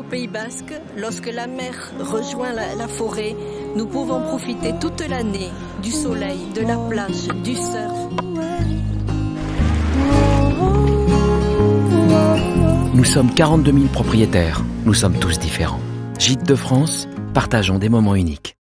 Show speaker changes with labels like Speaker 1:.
Speaker 1: au Pays Basque, lorsque la mer rejoint la forêt, nous pouvons profiter toute l'année du soleil, de la plage, du surf.
Speaker 2: Nous sommes 42 000 propriétaires. Nous sommes tous différents. Gîtes de France, partageons des moments uniques.